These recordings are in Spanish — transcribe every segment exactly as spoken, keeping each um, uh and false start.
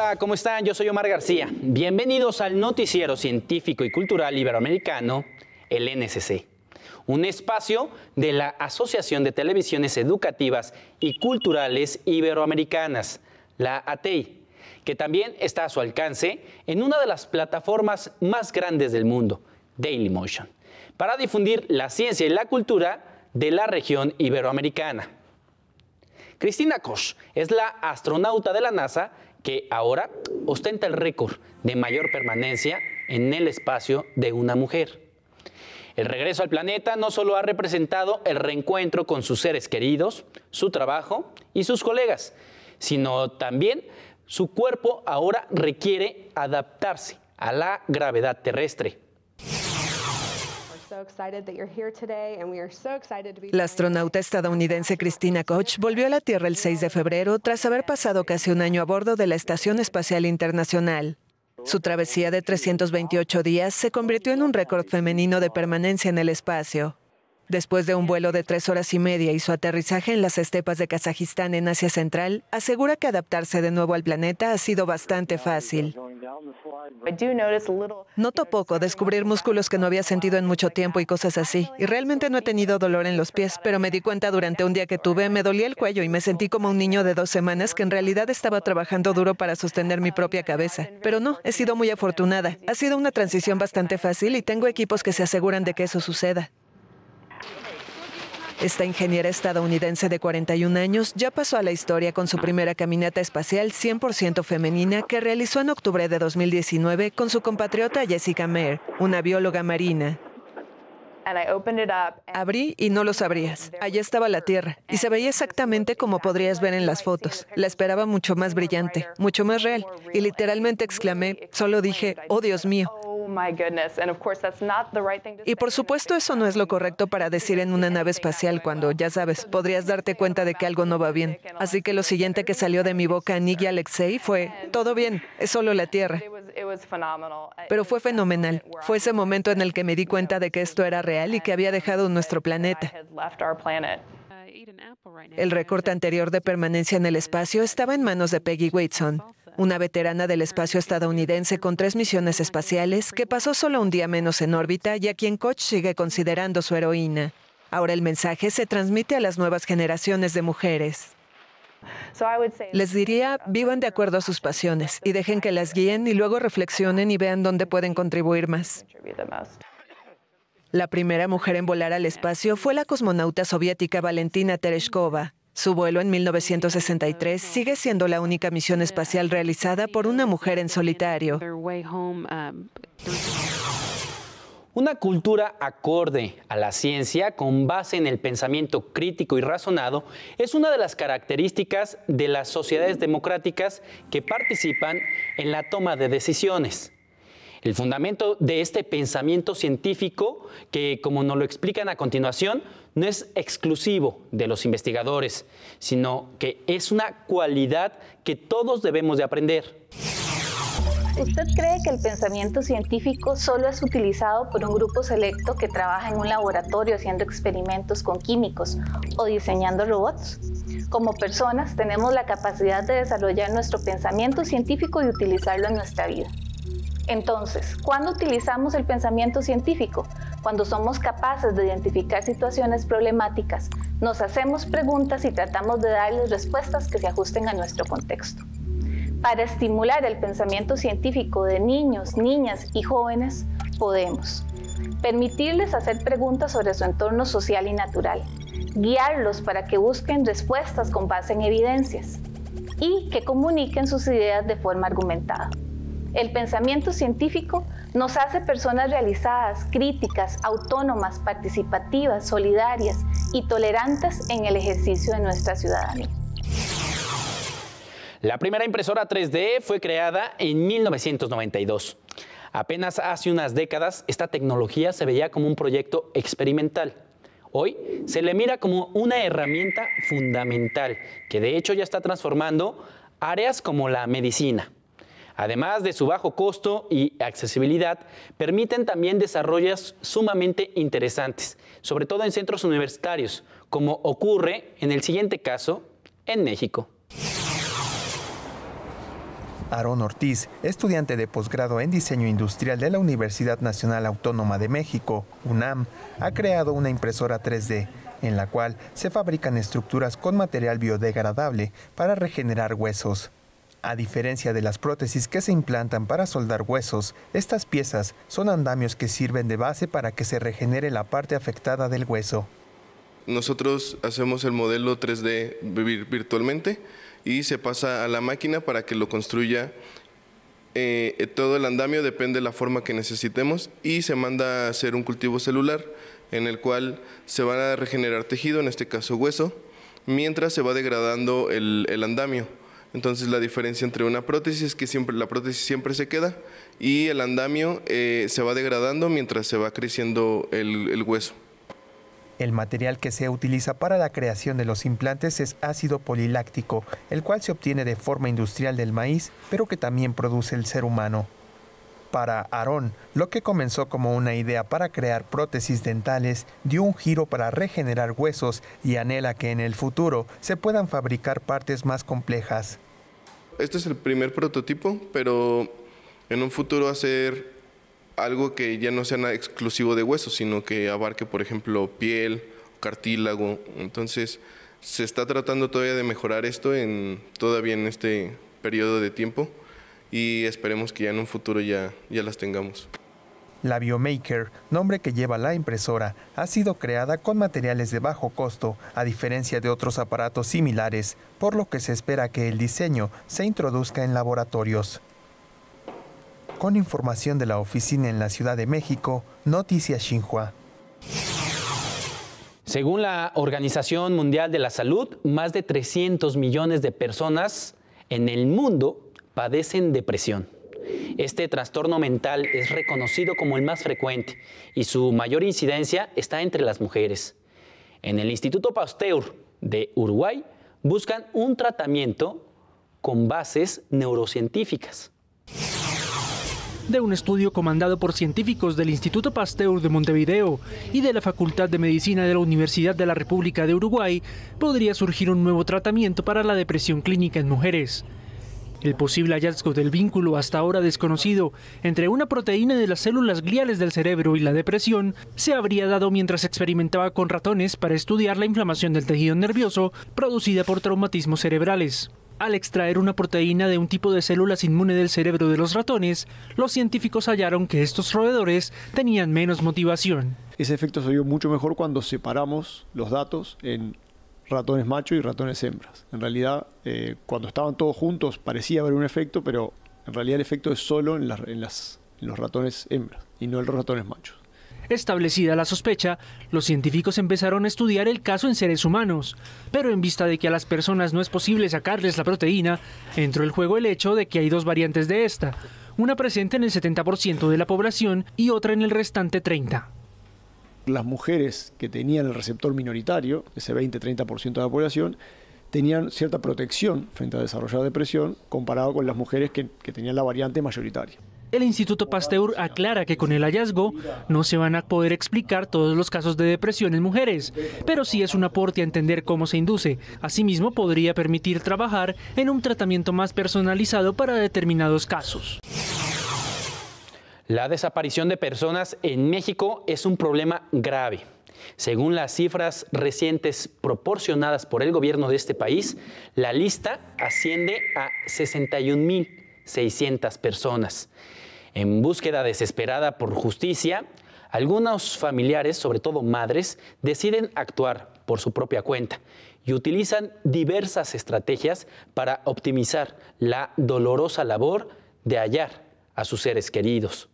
Hola, ¿cómo están? Yo soy Omar García. Bienvenidos al noticiero científico y cultural iberoamericano, el N S C. Un espacio de la Asociación de Televisiones Educativas y Culturales Iberoamericanas, la A T E I, que también está a su alcance en una de las plataformas más grandes del mundo, Dailymotion, para difundir la ciencia y la cultura de la región iberoamericana. Christina Koch es la astronauta de la NASA que ahora ostenta el récord de mayor permanencia en el espacio de una mujer. El regreso al planeta no solo ha representado el reencuentro con sus seres queridos, su trabajo y sus colegas, sino también su cuerpo ahora requiere adaptarse a la gravedad terrestre. La astronauta estadounidense Christina Koch volvió a la Tierra el seis de febrero tras haber pasado casi un año a bordo de la Estación Espacial Internacional. Su travesía de trescientos veintiocho días se convirtió en un récord femenino de permanencia en el espacio. Después de un vuelo de tres horas y media y su aterrizaje en las estepas de Kazajistán en Asia Central, asegura que adaptarse de nuevo al planeta ha sido bastante fácil. Noto poco, descubrir músculos que no había sentido en mucho tiempo y cosas así. Y realmente no he tenido dolor en los pies, pero me di cuenta durante un día que tuve, me dolía el cuello y me sentí como un niño de dos semanas que en realidad estaba trabajando duro para sostener mi propia cabeza. Pero no, he sido muy afortunada. Ha sido una transición bastante fácil y tengo equipos que se aseguran de que eso suceda. Esta ingeniera estadounidense de cuarenta y un años ya pasó a la historia con su primera caminata espacial cien por ciento femenina que realizó en octubre de dos mil diecinueve con su compatriota Jessica Meir, una bióloga marina. Abrí y no lo sabrías. Allí estaba la Tierra y se veía exactamente como podrías ver en las fotos. La esperaba mucho más brillante, mucho más real. Y literalmente exclamé, solo dije, oh Dios mío. Y por supuesto eso no es lo correcto para decir en una nave espacial cuando, ya sabes, podrías darte cuenta de que algo no va bien. Así que lo siguiente que salió de mi boca a Nick y Alexei fue, todo bien, es solo la Tierra. Pero fue fenomenal. Fue ese momento en el que me di cuenta de que esto era real y que había dejado nuestro planeta. El récord anterior de permanencia en el espacio estaba en manos de Peggy Whitson, una veterana del espacio estadounidense con tres misiones espaciales que pasó solo un día menos en órbita y a quien Koch sigue considerando su heroína. Ahora el mensaje se transmite a las nuevas generaciones de mujeres. Les diría, vivan de acuerdo a sus pasiones y dejen que las guíen y luego reflexionen y vean dónde pueden contribuir más. La primera mujer en volar al espacio fue la cosmonauta soviética Valentina Tereshkova. Su vuelo en mil novecientos sesenta y tres sigue siendo la única misión espacial realizada por una mujer en solitario. Una cultura acorde a la ciencia, con base en el pensamiento crítico y razonado, es una de las características de las sociedades democráticas que participan en la toma de decisiones. El fundamento de este pensamiento científico, que como nos lo explican a continuación, no es exclusivo de los investigadores, sino que es una cualidad que todos debemos de aprender. ¿Usted cree que el pensamiento científico solo es utilizado por un grupo selecto que trabaja en un laboratorio haciendo experimentos con químicos o diseñando robots? Como personas tenemos la capacidad de desarrollar nuestro pensamiento científico y utilizarlo en nuestra vida. Entonces, ¿cuándo utilizamos el pensamiento científico? Cuando somos capaces de identificar situaciones problemáticas, nos hacemos preguntas y tratamos de darles respuestas que se ajusten a nuestro contexto. Para estimular el pensamiento científico de niños, niñas y jóvenes, podemos permitirles hacer preguntas sobre su entorno social y natural, guiarlos para que busquen respuestas con base en evidencias y que comuniquen sus ideas de forma argumentada. El pensamiento científico nos hace personas realizadas, críticas, autónomas, participativas, solidarias y tolerantes en el ejercicio de nuestra ciudadanía. La primera impresora tres D fue creada en mil novecientos noventa y dos. Apenas hace unas décadas, esta tecnología se veía como un proyecto experimental. Hoy se le mira como una herramienta fundamental que de hecho ya está transformando áreas como la medicina. Además de su bajo costo y accesibilidad, permiten también desarrollos sumamente interesantes, sobre todo en centros universitarios, como ocurre en el siguiente caso en México. Aarón Ortiz, estudiante de posgrado en Diseño Industrial de la Universidad Nacional Autónoma de México, UNAM, ha creado una impresora tres D, en la cual se fabrican estructuras con material biodegradable para regenerar huesos. A diferencia de las prótesis que se implantan para soldar huesos, estas piezas son andamios que sirven de base para que se regenere la parte afectada del hueso. Nosotros hacemos el modelo tres D virtualmente y se pasa a la máquina para que lo construya. Eh, todo el andamio depende de la forma que necesitemos y se manda a hacer un cultivo celular en el cual se va a regenerar tejido, en este caso hueso, mientras se va degradando el, el andamio. Entonces la diferencia entre una prótesis es que siempre, la prótesis siempre se queda y el andamio eh, se va degradando mientras se va creciendo el, el hueso. El material que se utiliza para la creación de los implantes es ácido poliláctico, el cual se obtiene de forma industrial del maíz, pero que también produce el ser humano. Para Aarón, lo que comenzó como una idea para crear prótesis dentales dio un giro para regenerar huesos y anhela que en el futuro se puedan fabricar partes más complejas. Este es el primer prototipo, pero en un futuro hacer algo que ya no sea nada exclusivo de huesos, sino que abarque, por ejemplo, piel, cartílago. Entonces, se está tratando todavía de mejorar esto en, todavía en este periodo de tiempo y esperemos que ya en un futuro ya, ya las tengamos. La Biomaker, nombre que lleva la impresora, ha sido creada con materiales de bajo costo, a diferencia de otros aparatos similares, por lo que se espera que el diseño se introduzca en laboratorios. Con información de la oficina en la Ciudad de México, Noticias Xinhua. Según la Organización Mundial de la Salud, más de trescientos millones de personas en el mundo padecen depresión. Este trastorno mental es reconocido como el más frecuente y su mayor incidencia está entre las mujeres. En el Instituto Pasteur de Uruguay buscan un tratamiento con bases neurocientíficas. De un estudio comandado por científicos del Instituto Pasteur de Montevideo y de la Facultad de Medicina de la Universidad de la República de Uruguay, podría surgir un nuevo tratamiento para la depresión clínica en mujeres. El posible hallazgo del vínculo hasta ahora desconocido entre una proteína de las células gliales del cerebro y la depresión se habría dado mientras experimentaba con ratones para estudiar la inflamación del tejido nervioso producida por traumatismos cerebrales. Al extraer una proteína de un tipo de células inmune del cerebro de los ratones, los científicos hallaron que estos roedores tenían menos motivación. Ese efecto se vio mucho mejor cuando separamos los datos en ratones machos y ratones hembras. En realidad, eh, cuando estaban todos juntos parecía haber un efecto, pero en realidad el efecto es solo en, la, en, las, en los ratones hembras y no en los ratones machos. Establecida la sospecha, los científicos empezaron a estudiar el caso en seres humanos, pero en vista de que a las personas no es posible sacarles la proteína, entró en juego el hecho de que hay dos variantes de esta, una presente en el setenta por ciento de la población y otra en el restante treinta por ciento. Las mujeres que tenían el receptor minoritario, ese veinte a treinta por ciento de la población, tenían cierta protección frente a desarrollar depresión comparado con las mujeres que, que tenían la variante mayoritaria. El Instituto Pasteur aclara que con el hallazgo no se van a poder explicar todos los casos de depresión en mujeres, pero sí es un aporte a entender cómo se induce. Asimismo, podría permitir trabajar en un tratamiento más personalizado para determinados casos. La desaparición de personas en México es un problema grave. Según las cifras recientes proporcionadas por el gobierno de este país, la lista asciende a sesenta y un mil seiscientas personas. En búsqueda desesperada por justicia, algunos familiares, sobre todo madres, deciden actuar por su propia cuenta y utilizan diversas estrategias para optimizar la dolorosa labor de hallar a sus seres queridos.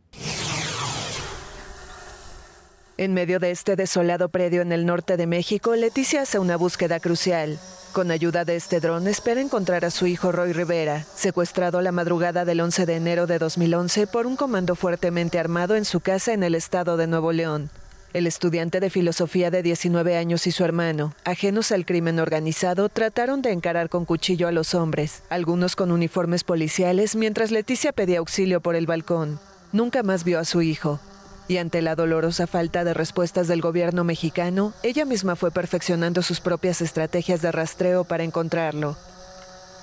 En medio de este desolado predio en el norte de México, Leticia hace una búsqueda crucial. Con ayuda de este dron espera encontrar a su hijo Roy Rivera, secuestrado la madrugada del once de enero de dos mil once por un comando fuertemente armado en su casa en el estado de Nuevo León. El estudiante de filosofía de diecinueve años y su hermano, ajenos al crimen organizado, trataron de encarar con cuchillo a los hombres, algunos con uniformes policiales, mientras Leticia pedía auxilio por el balcón. Nunca más vio a su hijo. Y ante la dolorosa falta de respuestas del gobierno mexicano, ella misma fue perfeccionando sus propias estrategias de rastreo para encontrarlo.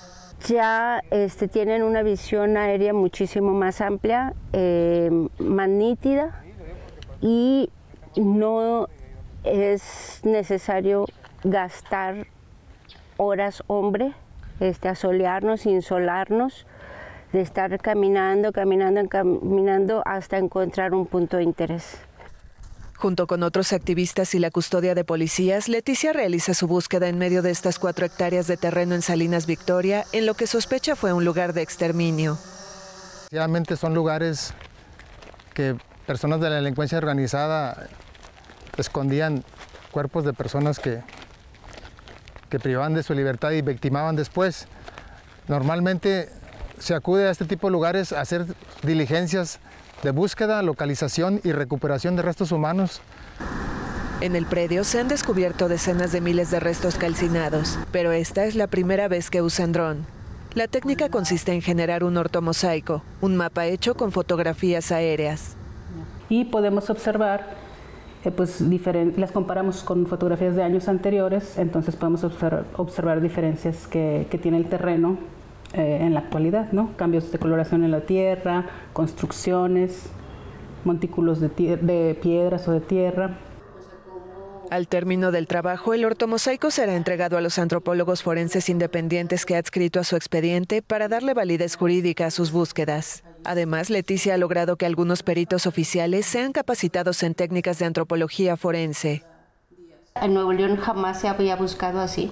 ya este, tienen una visión aérea muchísimo más amplia, eh, más nítida, y no es necesario gastar horas hombre, este, asolearnos, insolarnos, de estar caminando, caminando, caminando hasta encontrar un punto de interés. Junto con otros activistas y la custodia de policías, Leticia realiza su búsqueda en medio de estas cuatro hectáreas de terreno en Salinas Victoria, en lo que sospecha fue un lugar de exterminio. Realmente son lugares que personas de la delincuencia organizada escondían cuerpos de personas que, que privaban de su libertad y victimaban después. Normalmente se acude a este tipo de lugares a hacer diligencias de búsqueda, localización y recuperación de restos humanos. En el predio se han descubierto decenas de miles de restos calcinados, pero esta es la primera vez que usan dron. La técnica consiste en generar un ortomosaico, un mapa hecho con fotografías aéreas. Y podemos observar, eh, pues, las comparamos con fotografías de años anteriores, entonces podemos observar, observar diferencias que, que tiene el terreno eh, en la actualidad, ¿no? Cambios de coloración en la tierra, construcciones, montículos de, de piedras o de tierra. Al término del trabajo, el ortomosaico será entregado a los antropólogos forenses independientes que ha adscrito a su expediente para darle validez jurídica a sus búsquedas. Además, Leticia ha logrado que algunos peritos oficiales sean capacitados en técnicas de antropología forense. En Nuevo León jamás se había buscado así.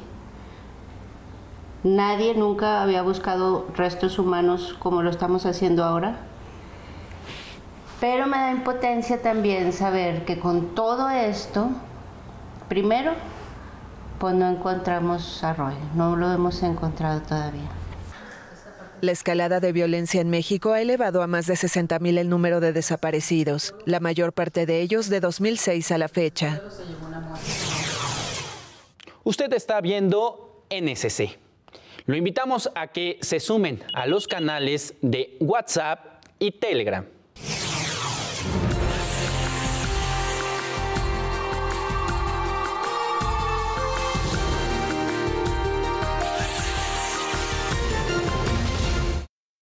Nadie nunca había buscado restos humanos como lo estamos haciendo ahora. Pero me da impotencia también saber que con todo esto, primero, pues no encontramos a Roy, no lo hemos encontrado todavía. La escalada de violencia en México ha elevado a más de sesenta mil el número de desaparecidos, la mayor parte de ellos de dos mil seis a la fecha. Usted está viendo N S C. Lo invitamos a que se sumen a los canales de WhatsApp y Telegram.